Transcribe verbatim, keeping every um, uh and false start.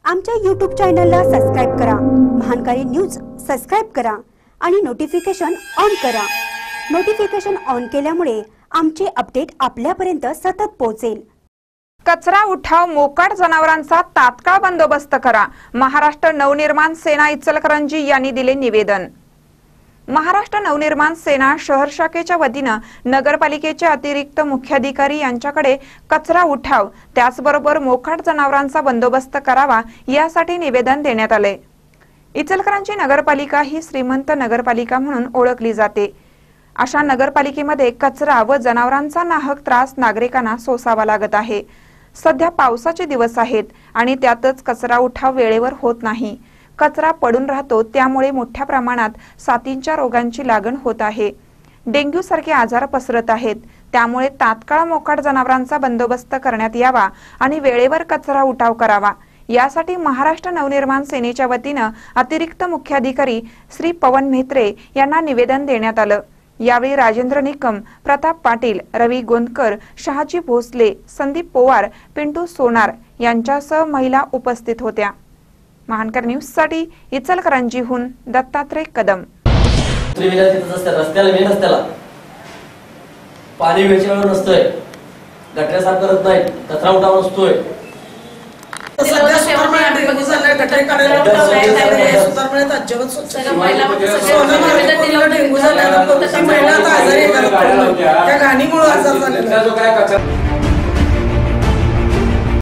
आमच्या यूट्यूब चॅनलला सबस्क्राइब करा, महानकारी न्यूज सबस्क्राइब करा आणि नोटिफिकेशन ऑन करा। नोटिफिकेशन ऑन केल्यामुळे आमचे अपडेट आपल्यापर्यंत सतत पोहोचेल। कचरा उठाव मोकाट जनावरांचा तात्काळ बंदोबस्त करा, महाराष्ट्र नवनिर्माण सेना इचलकरंजी यांनी दिले निवेदन। महाराष्ट्र नवनिर्माण सेना शहर शाखेच्या वतीने नगरपालिकेचे अतिरिक्त मुख्याधिकारी यांच्याकडे कचरा उठाव त्याचबरोबर मोकाट जनावरांचा बंदोबस्त करावा यासाठी निवेदन देण्यात आले। इचलकरंजी नगरपालिका ही श्रीमंत नगरपालिका म्हणून ओळखली जाते। अशा नगरपालिकेमध्ये कचरा व जनावरांचा नाहक त्रास नागरिकांना सोसावा लागत आहे। सध्या पावसाचे दिवस आहेत आणि त्यातच कचरा उठाव वेळेवर होत नाही। कचरा पडून राहतो, त्यामुळे मोठ्या प्रमाणात साथींच्या रोगांची लागण होत आहे। डेंग्यू सारखे आजार पसरत आहेत, त्यामुळे तात्काळ मोकाट जनावरांचा बंदोबस्त करण्यात यावा आणि वेळेवर कचरा उठाव करावा यासाठी महाराष्ट्र नवनिर्माण सेनेच्या वतीने अतिरिक्त मुख्याधिकारी श्री पवन म्हेत्रे यांना निवेदन देण्यात आलं। यावेळी राजेंद्र निकम, प्रताप पाटील, रवी गोंदकर, शहाजी भोसले, संदीप पोवार, पिंटू सोनार यांच्यासह महिला उपस्थित होत्या। महानकर न्यूज साठी इचलकरंजीहून दत्तात्रय कदम। रस्त्याला मेन रस्त्याला पाणी वेळच्या वेळेवर नसतंय, गटऱ्या साफ करत नाही, कचरा उठाव नसतोय। त्या घाणीमुळे आजार झालेला